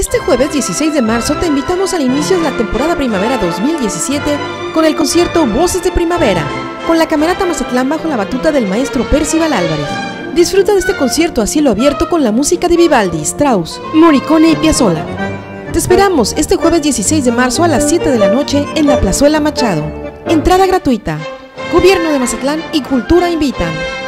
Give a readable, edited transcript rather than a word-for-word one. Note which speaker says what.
Speaker 1: Este jueves 16 de marzo te invitamos al inicio de la temporada Primavera 2017 con el concierto Voces de Primavera, con la Camerata Mazatlán bajo la batuta del maestro Percival Álvarez. Disfruta de este concierto a cielo abierto con la música de Vivaldi, Strauss, Morricone y Piazzolla. Te esperamos este jueves 16 de marzo a las 7 de la noche en la Plazuela Machado. Entrada gratuita. Gobierno de Mazatlán y Cultura invitan.